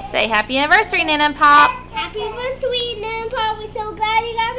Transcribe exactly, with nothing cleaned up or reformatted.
Say happy anniversary, Nana and Pop. Happy anniversary, Nana and Pop. We're so glad you got